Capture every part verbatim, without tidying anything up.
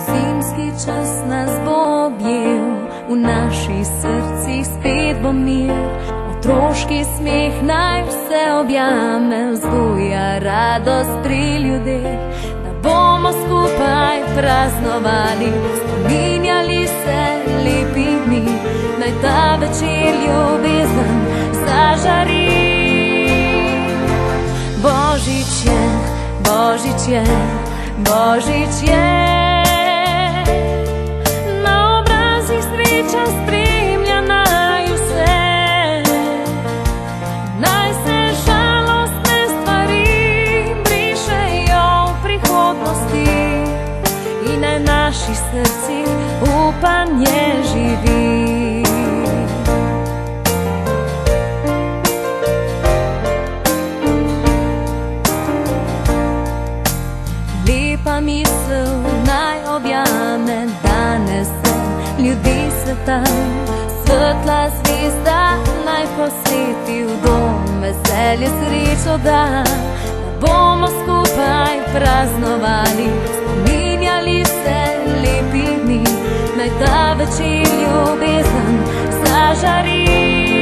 Zimski čas nas bo objel, v naših srcih spet bo mir. Otroški smeh naj vse objame, vzbuja radost pri ljudeh. Da bomo skupaj praznovali, spominjali se lepih dni. Naj ta večer ljubezen zažari. Božič je, Božič je, Božič je. Na obrazih sreča spremlja naj vse. Naj se žalostne stvari brišejo v prihodnosti in naj v naših srcih upanje živi. Lepa misel naj objame danes ljudi sveta. Svetla zvezda naj posveti v dom, veselje srečo da. Da bomo skupaj praznovali, spominjali se lepih dni. Naj ta večer ljubezen zažari.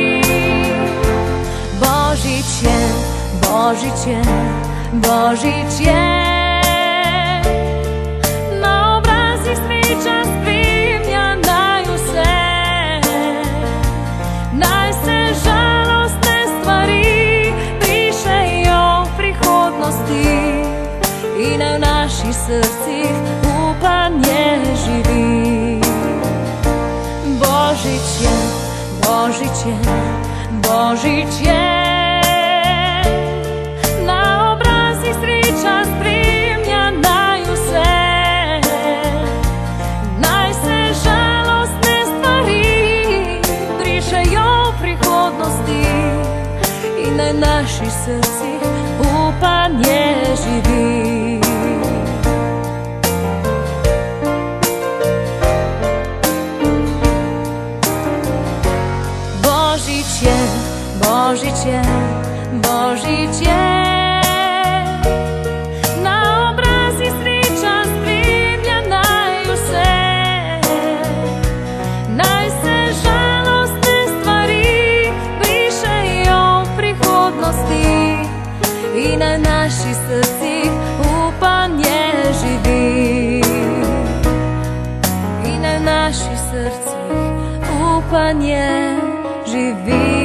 Božič je, Božič je, Božič je. Sreča spremlja naj vse. Naj se žalostne stvari brišejo v prihodnosti in naj v naših srcih upanje živi. Božič je, Božič je, Božič je. Na obrazih sreča spremlja naj vse. In naj v naših srcih upanje živi. Božič je, Božič je, Božič je. Na obrazih sreča spremlja naj vse. Naj se žalostne stvari brišejo v prihodnosti in naj v naših srcih upanje živi. In naj v naših srcih upanje živi.